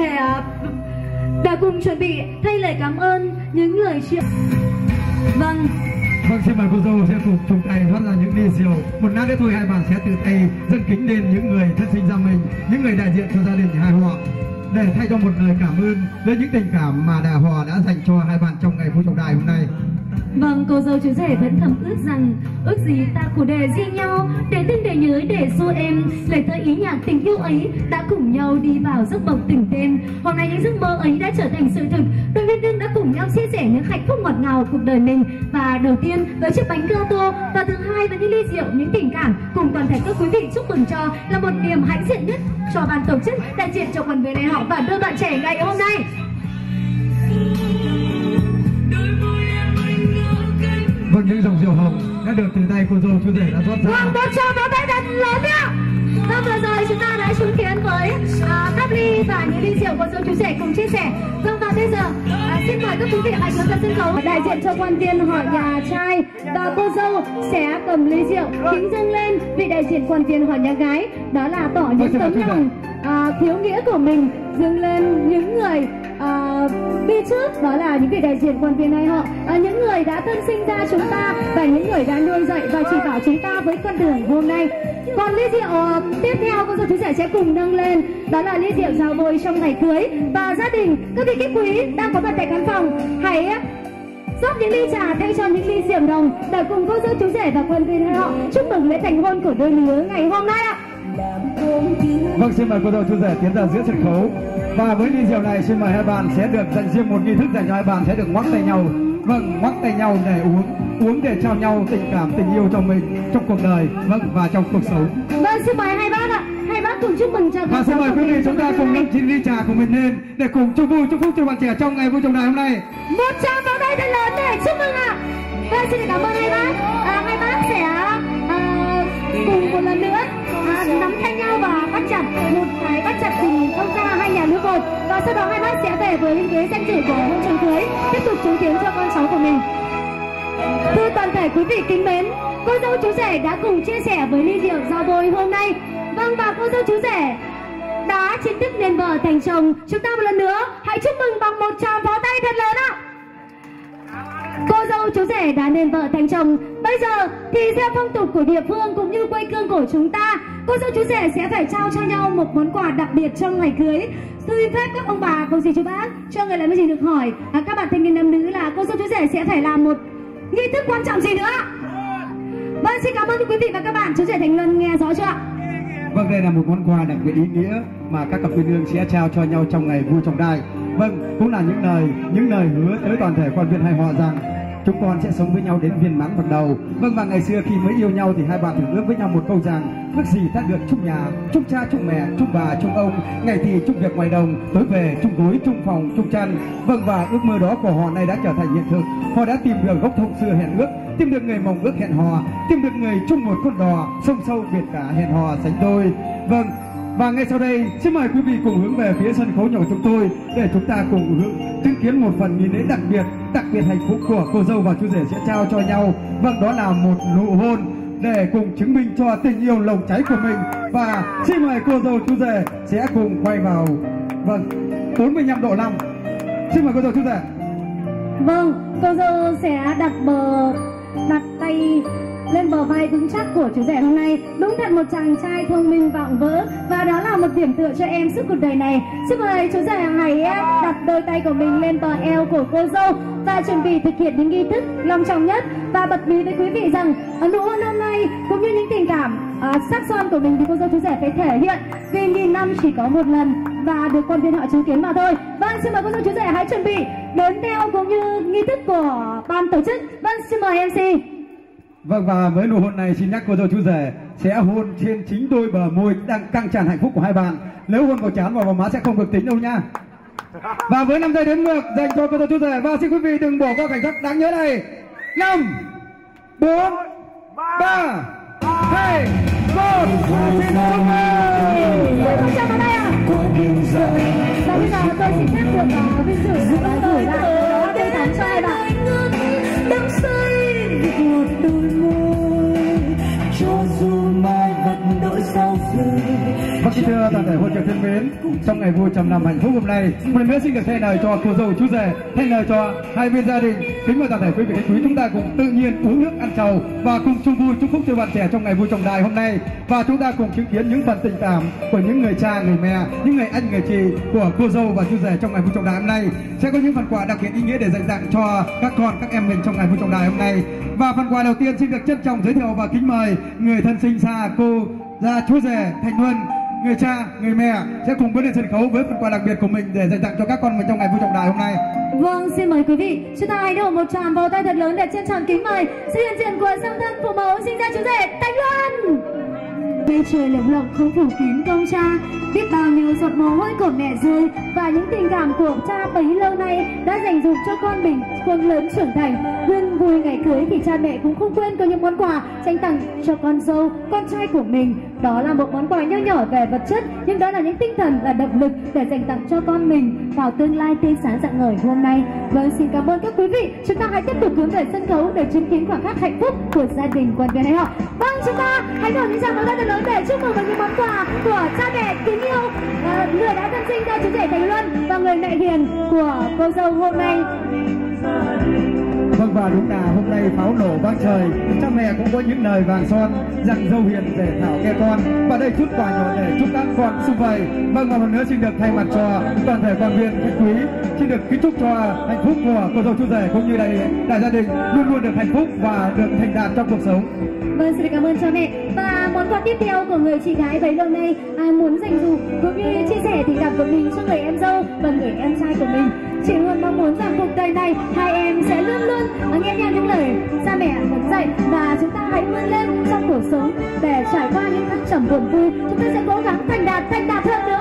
để cùng chuẩn bị thay lời cảm ơn những lời chuyện. Vâng, xin mời cô dâu sẽ cùng chung tay rót ra những ly rượu. Một lát nữa thôi hai bạn sẽ từ tay dâng kính lên những người thân sinh gia mình, những người đại diện cho gia đình hai họ, để thay cho một lời cảm ơn với những tình cảm mà họ đã dành cho hai bạn trong ngày vui trọng đại hôm nay. Vâng, cô dâu chú rể vẫn thầm ước rằng ước gì ta của đời riêng nhau, để thương để nhớ để xô em, lời thơ ý nhạc tình yêu ấy đã cùng nhau đi vào giấc mộng tình tên. Hôm nay những giấc mơ ấy đã trở thành sự thực. Đôi viên đương đã cùng nhau chia sẻ những hạnh phúc ngọt ngào cuộc đời mình. Và đầu tiên với chiếc bánh gato, và thứ hai với những ly rượu, những tình cảm cùng toàn thể các quý vị chúc mừng cho là một niềm hãnh diện nhất cho ban tổ chức, đại diện cho quần về này họ và đôi bạn trẻ ngày hôm nay. Vâng, những dòng rượu hồng đã được từ tay cô dâu chú rể đã rót ra. Vâng, một tràng pháo tay thật lớn nhá. Vâng, vừa rồi chúng ta đã chứng kiến với các ly và những ly rượu cô dâu chú rể cùng chia sẻ. Vâng, và bây giờ xin mời các quý vị hãy hướng ra sân khấu. Đại diện cho quan viên họ nhà trai và cô dâu sẽ cầm ly rượu kính dâng lên vị đại diện quan viên họ nhà gái, đó là tỏ những tấm lòng thiếu nghĩa của mình dâng lên những người đi trước, đó là những vị đại diện quan viên hai họ, những người đã thân sinh ra chúng ta và những người đã nuôi dạy và chỉ bảo chúng ta với con đường hôm nay. Còn ly rượu tiếp theo cô dâu chú rể sẽ cùng nâng lên, đó là ly rượu giao bôi trong ngày cưới. Và gia đình, các vị khách quý đang có mặt tại khán phòng, hãy rót những ly trà thay cho những ly rượu đồng để cùng cô dâu chú rể và quan viên hai họ chúc mừng lễ thành hôn của đôi lứa ngày hôm nay ạ. Vâng, xin mời cô dâu chú rể tiến ra giữa sân khấu. Và với ly rượu này xin mời hai bạn sẽ được dành riêng một nghi thức dành cho hai bạn, sẽ được ngoắc tay nhau. Vâng, ngoắc tay nhau để uống để trao nhau tình cảm, tình yêu cho mình trong cuộc đời, vâng, và trong cuộc sống. Vâng, xin mời hai bác ạ. Hai bác cùng chúc mừng cho và xin mời quý vị chúng ta cùng nâng ly trà của mình lên để cùng chúc vui chúc phúc cho bạn trẻ trong ngày vui trọng đại hôm nay. Một tràng pháo tay thật lớn để chúc mừng ạ. Vâng, xin cảm ơn hai bác. Hai bác sẽ cùng một lần nữa nắm tay nhau và bắt chặt một cái bắt chặt tình ông cha hai nhà nước một, và sau đó hai bác sẽ về với những ghế danh dự của hôn trường cưới, tiếp tục chứng kiến cho con cháu của mình. Thưa toàn thể quý vị kính mến, cô dâu chú rể đã cùng chia sẻ với ly rượu giao bôi hôm nay. Vâng, và cô dâu chú rể đã chính thức nên vợ thành chồng. Chúng ta một lần nữa hãy chúc mừng bằng một tràng pháo tay thật lớn ạ. Cô dâu chú rể đã nên vợ thành chồng. Bây giờ thì theo phong tục của địa phương cũng như quê hương của chúng ta, cô dâu chú rể sẽ phải trao cho nhau một món quà đặc biệt trong ngày cưới. Xin phép các ông bà, cô dì chú bác cho người làm gì được hỏi các bạn thanh niên nam nữ là cô dâu chú rể sẽ phải làm một nghi thức quan trọng gì nữa. Vâng, xin cảm ơn quý vị và các bạn. Chú rể Thành Luân nghe rõ chưa ạ? Vâng, đây là một món quà đặc biệt ý nghĩa mà các cặp uyên ương sẽ trao cho nhau trong ngày vui trọng đại. Vâng, cũng là những lời hứa tới toàn thể quan viên hai họ rằng chúng con sẽ sống với nhau đến viên mãn ban đầu. Vâng, và ngày xưa khi mới yêu nhau thì hai bạn thường ước với nhau một câu rằng ước gì ta được chung nhà, chung cha, chung mẹ, chung bà, chung ông, ngày thì chung việc ngoài đồng, tối về chung gối, chung phòng, chung chăn. Vâng, và ước mơ đó của họ nay đã trở thành hiện thực. Họ đã tìm được gốc thông xưa hẹn ước, tìm được người mộng ước hẹn hò, tìm được người chung một con đò, sông sâu biệt cả hẹn hò sánh đôi. Vâng, và ngay sau đây xin mời quý vị cùng hướng về phía sân khấu nhỏ chúng tôi để chúng ta cùng chứng kiến một phần nghi lễ đặc biệt hạnh phúc của cô dâu và chú rể sẽ trao cho nhau. Vâng, đó là một nụ hôn để cùng chứng minh cho tình yêu lồng cháy của mình. Và xin mời cô dâu chú rể sẽ cùng quay vào 45 độ 5. Xin mời cô dâu chú rể. Vâng, cô dâu sẽ đặt tay lên bờ vai vững chắc của chú rể hôm nay. Đúng thật một chàng trai thông minh vọng vỡ, và đó là một điểm tựa cho em suốt cuộc đời này. Xin mời chú rể hãy đặt đôi tay của mình lên bờ eo của cô dâu và chuẩn bị thực hiện những nghi thức long trọng nhất. Và bật mí với quý vị rằng nụ hôn hôm nay cũng như những tình cảm sắc son của mình thì cô dâu chú rể phải thể hiện vì nghìn năm chỉ có một lần và được quan viên họ chứng kiến mà thôi. Vâng, xin mời cô dâu chú rể hãy chuẩn bị đến theo cũng như nghi thức của ban tổ chức. Vâng, xin mời MC. Vâng, và với nụ hôn này xin nhắc cô dâu chú rể sẽ hôn trên chính đôi bờ môi đang căng tràn hạnh phúc của hai bạn. Nếu hôn vào trán và vào má sẽ không được tính đâu nha. Và với 5 giây đếm ngược dành cho cô dâu chú rể, và xin quý vị đừng bỏ qua cảnh sắc đáng nhớ này. 5, 4, 3, 2, 1. Xin chúc mừng. Với phong trào vào đây ạ. Và bây giờ tôi xin phép được vinh dự gửi lại đó cây thắm cho hai bạn. Đắm say một đôi môi, cho dù mai vật đổi sao rơi. Vâng, kính thưa toàn thể hội trường thân mến, trong ngày vui trăm năm hạnh phúc hôm nay, một lần nữa xin được thay lời cho cô dâu chú rể, thay lời cho hai bên gia đình, kính mời toàn thể quý vị khách quý chúng ta cùng tự nhiên uống nước ăn trầu và cùng chung vui chúc phúc cho bạn trẻ trong ngày vui trọng đại hôm nay. Và chúng ta cùng chứng kiến những phần tình cảm của những người cha, người mẹ, những người anh, người chị của cô dâu và chú rể trong ngày vui trọng đại hôm nay. Sẽ có những phần quà đặc biệt ý nghĩa để dành tặng cho các con, các em mình trong ngày vui trọng đại hôm nay. Và phần quà đầu tiên xin được trân trọng giới thiệu và kính mời người thân sinh xa cô gia chú rể Thành Luân, người cha, người mẹ sẽ cùng bước lên sân khấu với phần quà đặc biệt của mình để dành tặng cho các con mình trong ngày vui trọng đại hôm nay. Vâng, xin mời quý vị, chúng ta hãy đổ một tràng vào tay thật lớn để trân trọng kính mời sự hiện diện của song thân phụ mẫu sinh ra chú rể Thành Luân. Mây trời lộng lộng không phủ kín công cha, biết bao nhiêu giọt mồ hôi của mẹ rơi và những tình cảm của cha bấy lâu nay đã dành dụm cho con mình khôn lớn trưởng thành. Quên vui ngày cưới thì cha mẹ cũng không quên có những món quà dành tặng cho con dâu, con trai của mình. Đó là một món quà nho nhỏ về vật chất, nhưng đó là những tinh thần, là động lực để dành tặng cho con mình vào tương lai tươi sáng rạng ngời hôm nay. Vâng, xin cảm ơn các quý vị. Chúng ta hãy tiếp tục hướng về sân khấu để chứng kiến khoảnh khắc hạnh phúc của gia đình quan viên hay họ. Vâng, chúng ta hãy đổ những tràng pháo tay thật lớn để chúc mừng với những món quà của cha mẹ kính yêu, người đã thân sinh ra chú rể Thành Luân và người mẹ hiền của cô dâu hôm nay. Vâng, và đúng là hôm nay pháo nổ vang trời, cha mẹ cũng có những lời vàng son dặn dâu hiền để thảo nghe con, và đây chút quà nhỏ để chúc các con sum vầy. Vâng, và một nữa xin được thay mặt cho toàn thể quan viên khách quý xin được kính chúc cho hạnh phúc của cô dâu chú rể cũng như đại gia đình luôn luôn được hạnh phúc và được thành đạt trong cuộc sống. Vâng, xin cảm ơn cha mẹ. Và món quà tiếp theo của người chị gái bấy lâu nay ai muốn dành dụ cũng như chia sẻ tình cảm của mình cho người em dâu và người em trai của mình. Chị luôn mong muốn rằng cuộc đời này hai em sẽ luôn luôn nghe theo những lời cha mẹ muốn dạy, và chúng ta hãy vươn lên trong cuộc sống để trải qua những thăng trầm buồn vui. Chúng ta sẽ cố gắng thành đạt hơn nữa.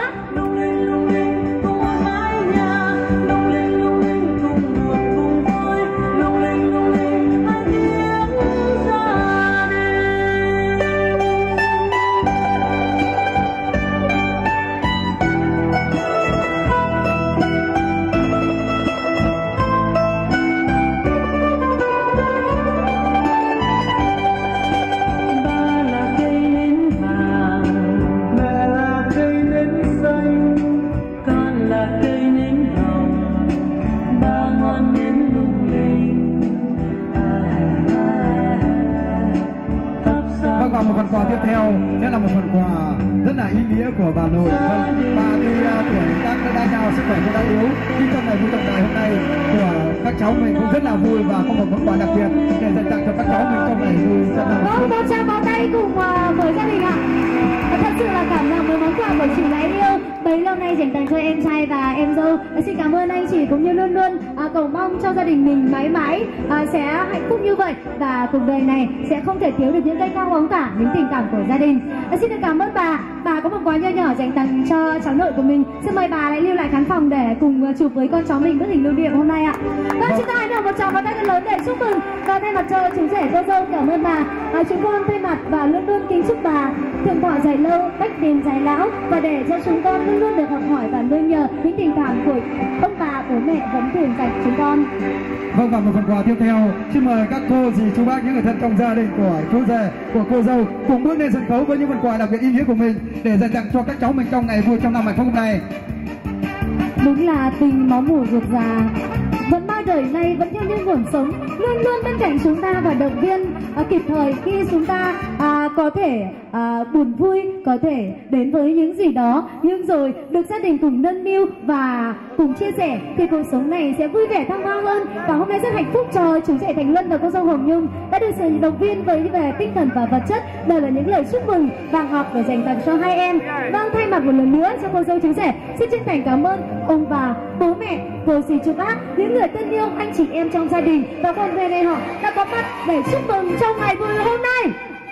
Một phần quà tiếp theo sẽ là một phần quà rất là ý nghĩa của bà nội. Vâng, bà thì tuổi đã cao, sức khỏe cũng đã yếu, nhưng trong ngày vui trọng đại hôm nay của các cháu mình cũng rất là vui và có một món quà đặc biệt để dành tặng cho các cháu mình trong ngày vui trăm năm hạnh phúc. Con trao vào tay cùng với gia đình ạ. Thật sự là cảm động với món quà của chị gái yêu bấy lâu nay dành tặng cho em trai và em dâu. Xin cảm ơn anh chị cũng như luôn luôn cầu mong cho gia đình mình mãi mãi sẽ hạnh phúc như vậy, và cuộc đời này sẽ không thể thiếu được những cây cao bóng cả những tình cảm của gia đình. Xin được cảm ơn bà. Bà có một quà nho nhỏ dành tặng cho cháu nội của mình. Xin mời bà hãy lưu lại khán phòng để cùng chụp với con cháu mình bức hình lưu niệm hôm nay ạ. Vâng, chúng ta hãy đổ một tràng pháo tay thật lớn để chúc mừng và thay mặt cho chú rể cô dâu cảm ơn bà. Chúng con thay mặt và luôn luôn kính chúc bà thượng thọ dài lâu, bách niên dài lão, và để cho chúng con luôn luôn được học hỏi và nương nhờ những tình cảm của ông bà, bố mẹ vẫn thường dành chúng con. Vâng, và một phần quà tiếp theo xin mời các cô dì chú bác, những người thân trong gia đình của chú rể, của cô dâu cùng bước lên sân khấu với những phần quà đặc biệt ý nghĩa của mình để dành tặng cho các cháu mình trong ngày vui trăm năm hạnh phúc hôm nay. Đúng là tình máu mủ ruột già vẫn bao đời nay vẫn theo những nguồn sống luôn luôn bên cạnh chúng ta và động viên kịp thời khi chúng ta có thể buồn vui, có thể đến với những gì đó, nhưng rồi được gia đình cùng nâng niu và cùng chia sẻ thì cuộc sống này sẽ vui vẻ thăng hoa hơn. Và hôm nay rất hạnh phúc cho chú rể Thành Luân và cô dâu Hồng Nhung đã được sự động viên về tinh thần và vật chất. Đây là những lời chúc mừng vàng ngọc để dành tặng cho hai em. Vâng, thay mặt một lần nữa cho cô dâu chú rể xin chân thành cảm ơn ông bà, bố mẹ, cô dì chú bác, những người thân yêu, anh chị em trong gia đình và con về đây họ đã có mặt để chúc mừng trong ngày vui hôm nay.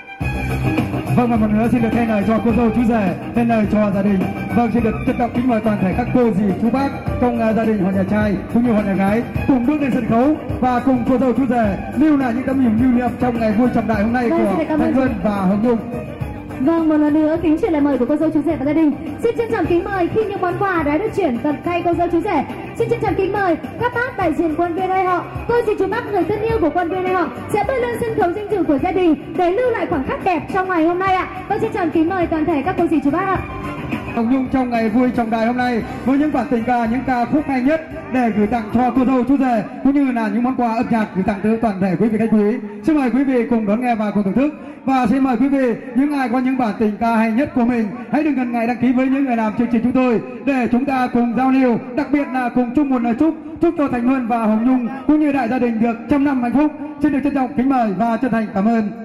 Vâng, và một nữa xin được thay lời cho cô dâu chú rể, thay lời cho gia đình. Vâng, xin được trân trọng kính mời toàn thể các cô dì chú bác trong gia đình họ nhà trai cũng như họ nhà gái cùng bước lên sân khấu và cùng cô dâu chú rể lưu lại những tấm hình lưu niệm trong ngày vui trọng đại hôm nay của Thành Luân và Hồng Nhung. Vâng, một lần nữa kính chuyển lời mời của cô dâu chú rể và gia đình. Xin trân trọng kính mời khi những món quà đã được chuyển tận tay cô dâu chú rể. Xin trân trọng kính mời các bác đại diện quân viên hai họ, cô dì chú bác người thân yêu của quân viên hai họ sẽ bước lên sân khấu danh dự của gia đình để lưu lại khoảnh khắc đẹp trong ngày hôm nay ạ. Tôi xin trân trọng kính mời toàn thể các cô dì chú bác ạ. Hồng Nhung trong ngày vui trọng đại hôm nay với những bản tình ca, những ca khúc hay nhất để gửi tặng cho cô dâu chú rể cũng như là những món quà âm nhạc gửi tặng tới toàn thể quý vị khách quý. Xin mời quý vị cùng đón nghe và cùng thưởng thức. Và xin mời quý vị, những ai có những bản tình ca hay nhất của mình hãy đừng ngần ngại đăng ký với những người làm chương trình chúng tôi để chúng ta cùng giao lưu, đặc biệt là cùng chung một lời chúc cho Thành Huân và Hồng Nhung cũng như đại gia đình được trăm năm hạnh phúc. Xin được trân trọng kính mời và chân thành cảm ơn.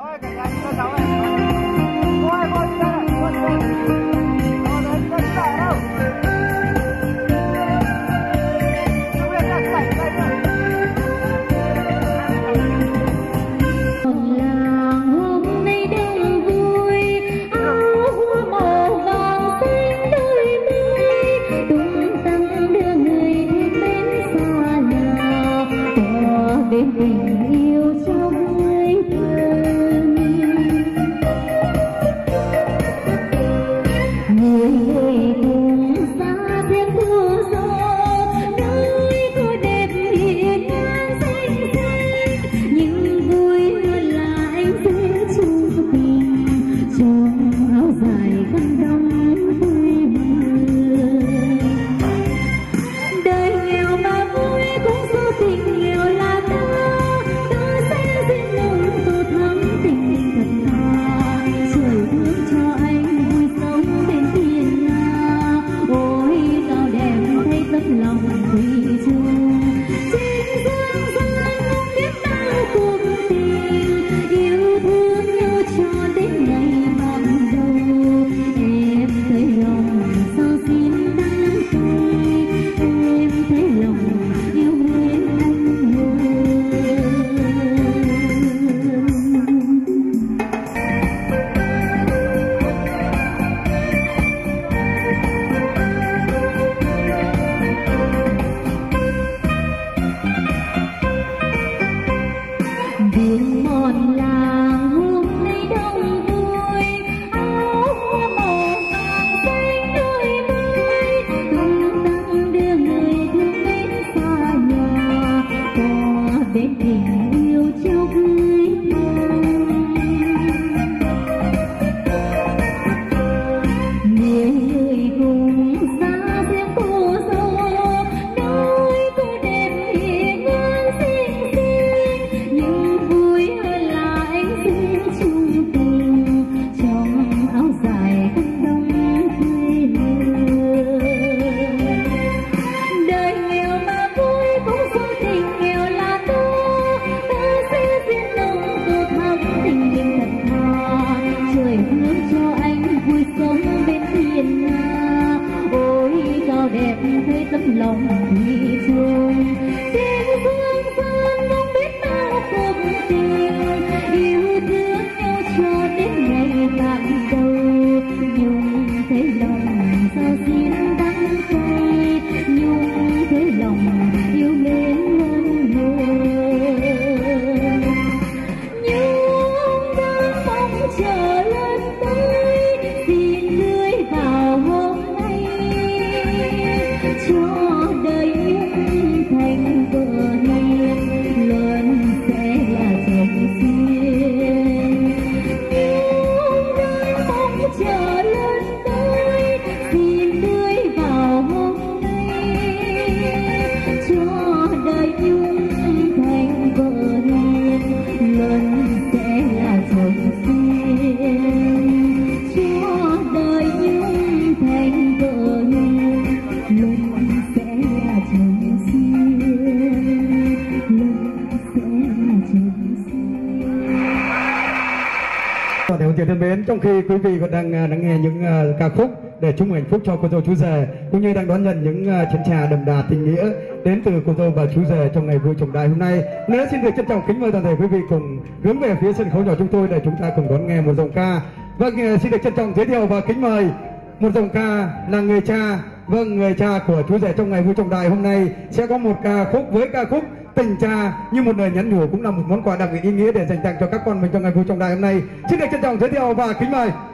Thân mến, trong khi quý vị còn đang lắng nghe những ca khúc để chúc hạnh phúc cho cô dâu chú rể cũng như đang đón nhận những chén trà đậm đà tình nghĩa đến từ cô dâu và chú rể trong ngày vui trọng đại hôm nay, nữa xin được trân trọng kính mời toàn thể quý vị cùng hướng về phía sân khấu nhỏ chúng tôi để chúng ta cùng đón nghe một dòng ca. Vâng, xin được trân trọng giới thiệu và kính mời một dòng ca là người cha. Vâng, người cha của chú rể trong ngày vui trọng đại hôm nay sẽ có một ca khúc với ca khúc Tình Cha như một lời nhắn nhủ, cũng là một món quà đặc biệt ý nghĩa để dành tặng cho các con mình trong ngày vui trọng đại hôm nay. Xin được trân trọng giới thiệu và kính mời.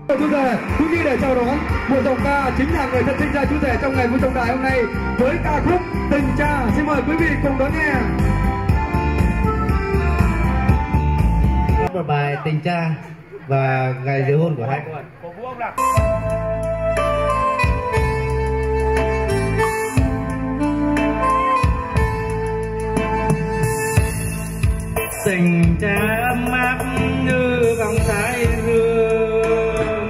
Chú rể cũng như để chào đón một dòng ca chính là người thân sinh ra chú rể trong ngày vui trọng đại hôm nay với ca khúc Tình Cha. Xin mời quý vị cùng đón nghe. Một bài Tình Cha và ngày diễu hôn của hai con. Tình cha ấm áp như vòng thái dương,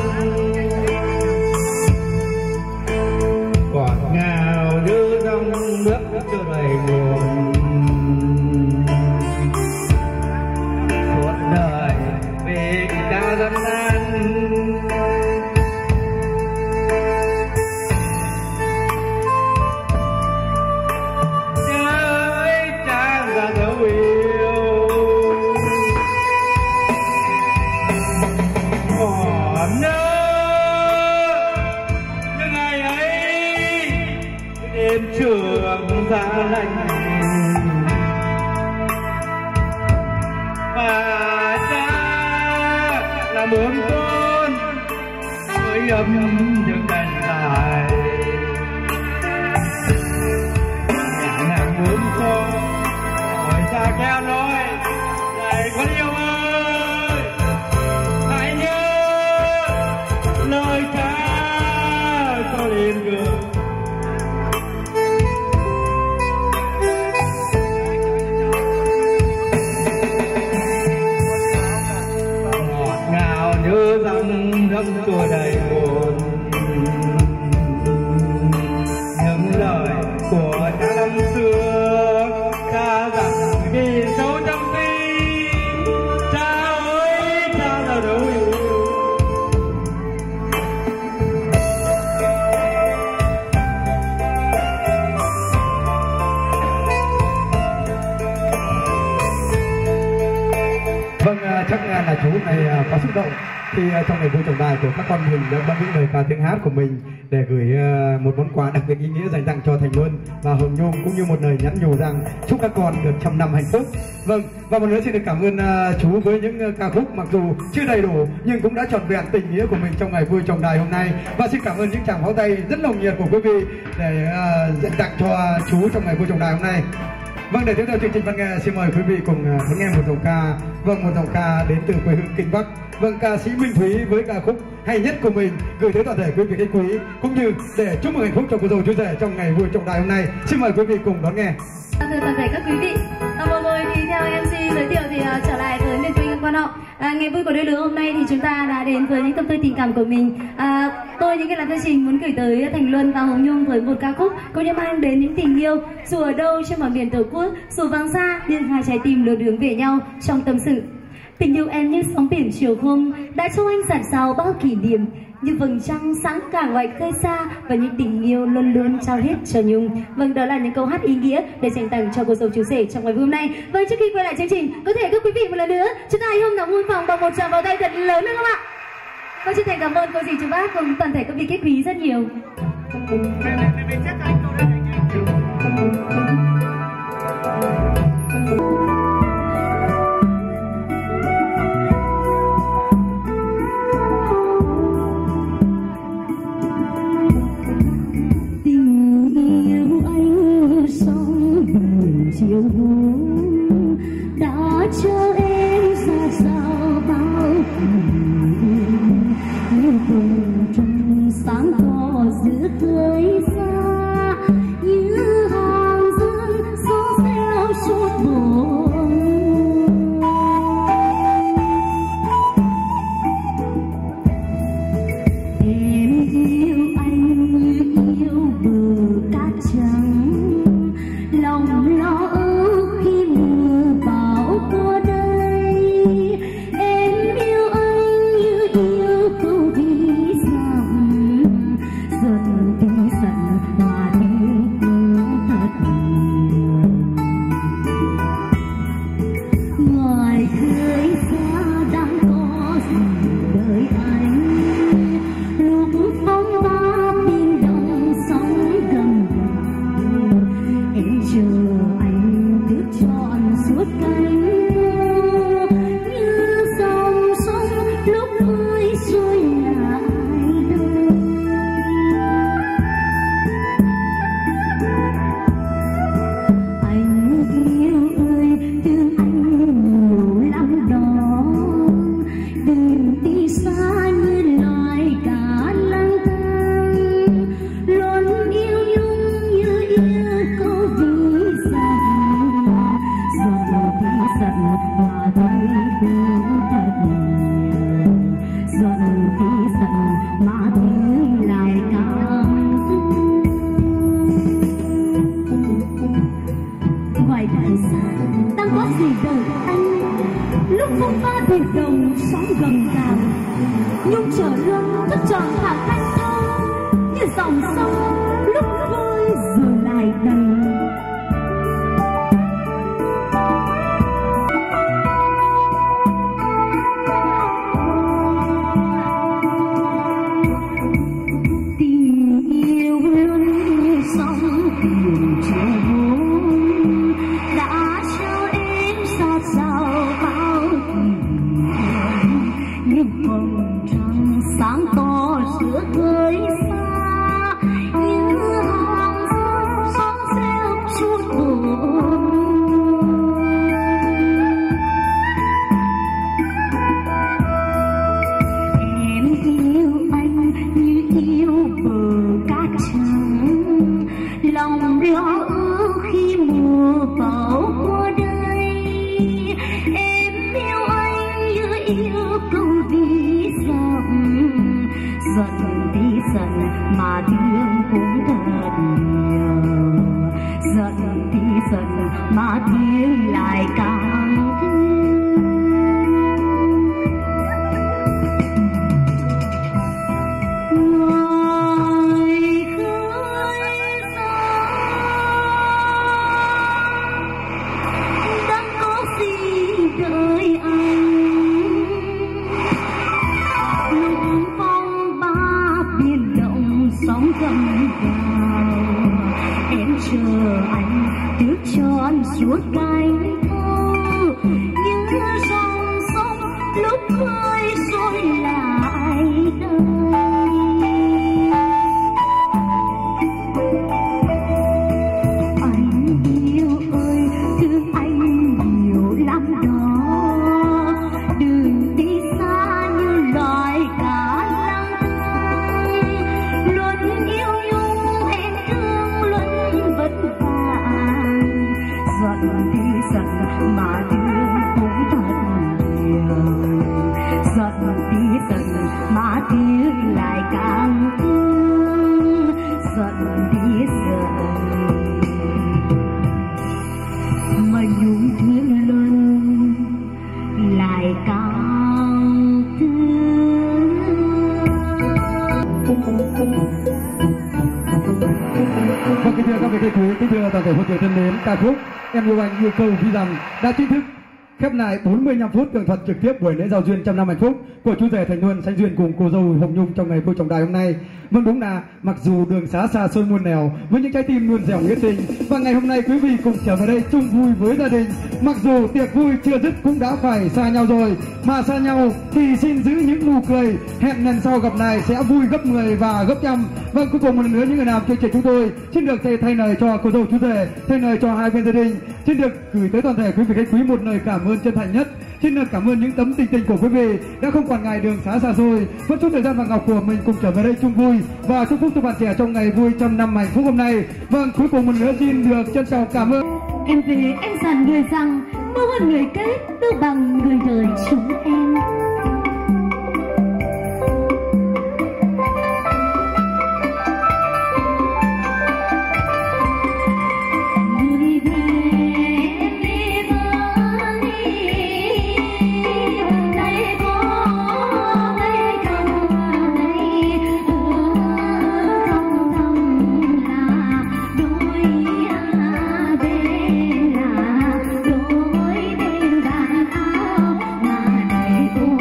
ngọt ngào như dòng nước trôi đầy nguồn, suốt đời vì cha dân an. Nhớ cha ra dấu yêu, còn nhớ những ngày ấy đêm trường xa lạnh, và cha là bướm con với ấm những cành dài, nhẹ nhàng bướm con hỏi cha kéo nói này con yêu ơi, hãy nhớ lời cha cho lên gương. Ngọt ngào như dòng nước trôi đầy buồn, những lời của cha năm xưa, cha dặn ghi sâu trong tim. Cha ơi cha là đâu yêu. Vâng, chắc là chú này có xúc động khi trong ngày vui trọng đại của các con mình đã bấm những lời ca tiếng hát của mình để gửi một món quà đặc biệt ý nghĩa dành tặng cho Thành Luân và Hồng Nhung, cũng như một lời nhắn nhủ rằng chúc các con được trăm năm hạnh phúc. Vâng, và một nữa xin được cảm ơn chú với những ca khúc mặc dù chưa đầy đủ nhưng cũng đã trọn vẹn tình nghĩa của mình trong ngày vui trọng đại hôm nay, và xin cảm ơn những tràng pháo tay rất nồng nhiệt của quý vị để dành tặng cho chú trong ngày vui trọng đại hôm nay. Vâng, để tiếp theo chương trình văn nghệ, xin mời quý vị cùng đón nghe một dòng ca. Vâng, một dòng ca đến từ quê hương Kinh Bắc. Vâng, ca sĩ Minh Thúy với ca khúc hay nhất của mình gửi tới toàn thể quý vị khách quý, cũng như để chúc mừng hạnh phúc cho cô dâu chú rể trong ngày vui trọng đại hôm nay. Xin mời quý vị cùng đón nghe. Thưa toàn thể các quý vị, vừa rồi thì theo MC giới thiệu thì trở lại với miền Tây quan họ. Ngày vui của đôi lứa hôm nay thì chúng ta đã đến với những tâm tư tình cảm của mình. Tôi những cái làm chương trình muốn gửi tới Thành Luân và Hồng Nhung với một ca khúc cũng như mang đến những tình yêu dù ở đâu trên mọi miền tổ quốc, dù vắng xa nhưng hai trái tim luôn hướng về nhau trong tâm sự. Tình yêu em như sóng biển chiều hôm đã cho anh dạt dào bao kỷ niệm, như vầng trăng sáng cả ngoài khơi xa, và những tình yêu luôn luôn trao hết cho Nhung. Vâng, đó là những câu hát ý nghĩa để dành tặng cho cô dâu chú rể trong ngày hôm nay. Vâng, trước khi quay lại chương trình, có thể các quý vị một lần nữa chúng ta hãy ôm nóng hôn phòng bằng một tràng vào tay thật lớn nữa không ạ? Vâng, chân thành cảm ơn cô dì chú bác cùng toàn thể các vị khách quý rất nhiều. Chiều hôm đã cho em ra sao bao như vùng trăng sáng tỏ giữa khơi xa, lúc phong ba biển đồng sóng gầm gào, nhung trở lưng thức tròn cả canh thơ như dòng sông lúc vơi rồi lại đầy. mà tiếng lại càng ngoài khơi xa đang có gì đợi anh lúc phong ba biển động sóng gầm gào em chờ anh trước tròn suốt cánh thơ như dòng sông lúc khơi rồi lại đây. Anh yêu ơi thương anh nhiều lắm đó, đừng đi xa như loài cá lang thang, luôn yêu nhung em thương luôn vất vả, giận thì giận mà thương cũng thật nhiều, giận thì giận mà thương lại càng thương, giận thì giận mà nhung thương luôn lại càng thương. Vâng, kính thưa các vị thầy quý, kính thưa toàn thể hội trường thân mến, ca khúc Em Yêu Anh Yêu Câu Ví Dặm đã chính thức khép lại 45 phút tường thuật trực tiếp buổi lễ giao duyên 100 năm hạnh phúc của chú rể Thành Luân sánh duyên cùng cô dâu Hồng Nhung trong ngày vui trọng đại hôm nay. Vâng, đúng là mặc dù đường xá xa xôi muôn nẻo với những trái tim luôn dẻo nghĩa tình, và ngày hôm nay quý vị cùng trở về đây chung vui với gia đình. Mặc dù tiệc vui chưa dứt cũng đã phải xa nhau rồi, mà xa nhau thì xin giữ những nụ cười, hẹn lần sau gặp lại sẽ vui gấp 10 và gấp trăm. Vâng, cuối cùng một lần nữa những người làm chương trình chúng tôi xin được thay lời cho cô dâu chú rể, thay lời cho hai bên gia đình, xin được gửi tới toàn thể quý vị khách quý một lời cảm ơn chân thành nhất. Xin được cảm ơn những tấm tình của quý vị đã không quản ngại đường xá xa xôi, vẫn chút thời gian vàng ngọc của mình cùng trở về đây chung vui và chúc phúc cho bạn trẻ trong ngày vui 100 năm hạnh phúc hôm nay. Vâng, cuối cùng một nữa xin được trân trọng cảm ơn. Em về anh dặn người rằng mâu hơn người kết đâu bằng người đời chúng em. Oh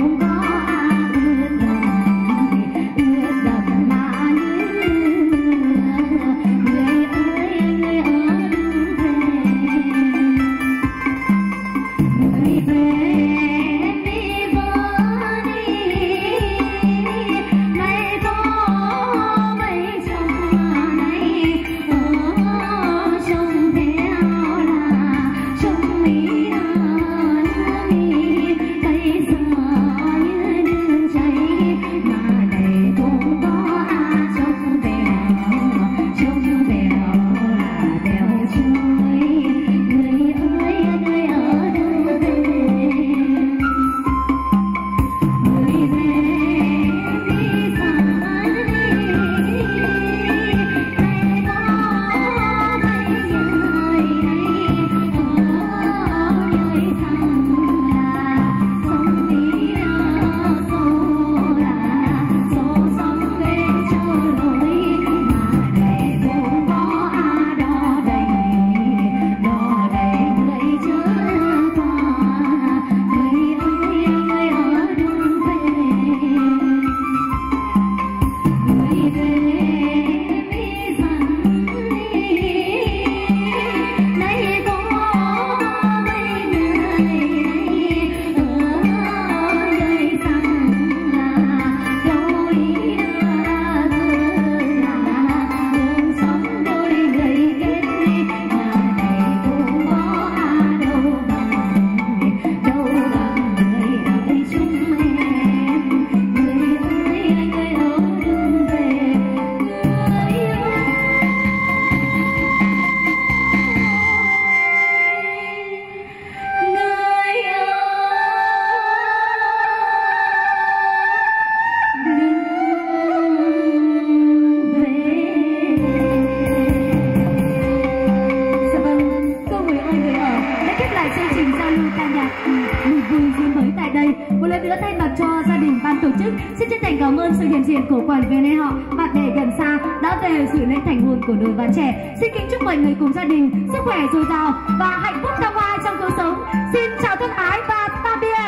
vui diễn mới tại đây. Một lần nữa thay mặt cho gia đình ban tổ chức, xin chân thành cảm ơn sự hiện diện của quản viên họ, bạn bè gần xa đã về dự lễ thành hôn của đôi bạn trẻ. Xin kính chúc mọi người cùng gia đình sức khỏe dồi dào và hạnh phúc thăng hoa trong cuộc sống. Xin chào thân ái và tạm biệt.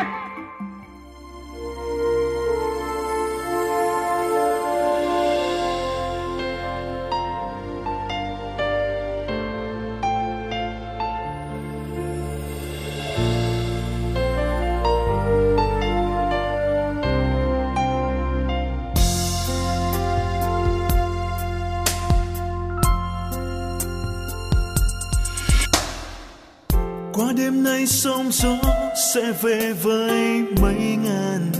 Qua đêm nay sóng gió sẽ về với mấy ngàn,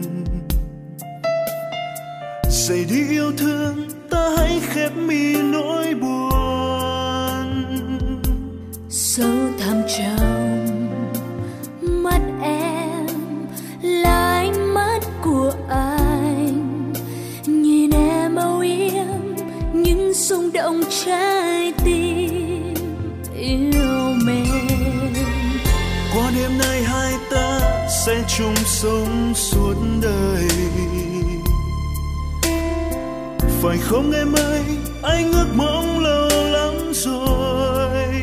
dậy đi yêu thương ta hãy khép mi nỗi buồn. Sâu thẳm trong mắt em là ánh mắt của anh, nhìn em âu yếm những rung động trái tim yêu mến. Qua đêm nay hai ta sẽ chung sống suốt đời, phải không em ơi, anh ước mong lâu lắm rồi.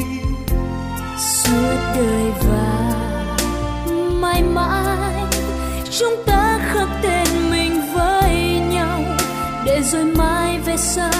Suốt đời và mãi mãi chúng ta khắc tên mình với nhau, để rồi mai về sau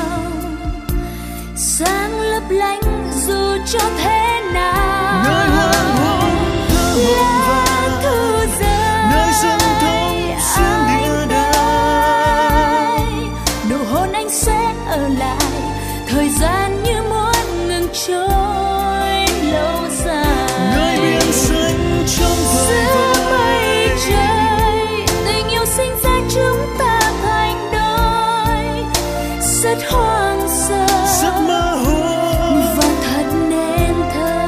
sáng lấp lánh dù cho thế nào. Nơi hoàng hôn lá thu rơi, nơi rừng thông xuyên địa đàng, nụ hôn anh sẽ ở lại, thời gian như muốn ngừng trôi lâu dài. Nơi biển xanh trong giữa mây trời, tình yêu sinh ra chúng ta thành đôi, rất hoang sơ, rất mơ hồ và thật nên thơ.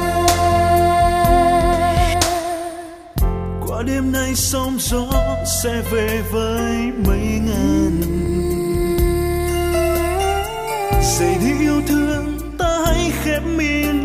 Qua đêm nay sóng gió sẽ về với mấy ngàn, dậy đi yêu thương ta hãy khép mi